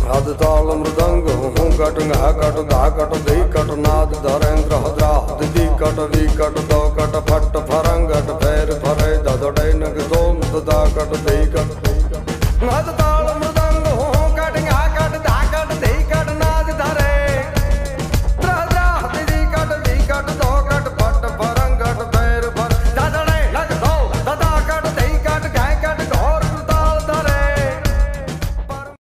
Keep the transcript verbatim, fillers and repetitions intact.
आद ताल मृदंग हूँ कट घा कट धा कट धी कट नाद धरेन्द्र हद्रा दी कट वी कट दो कट फट फरंगट फेर फरे ददड़े नग दोम दा कट धी कट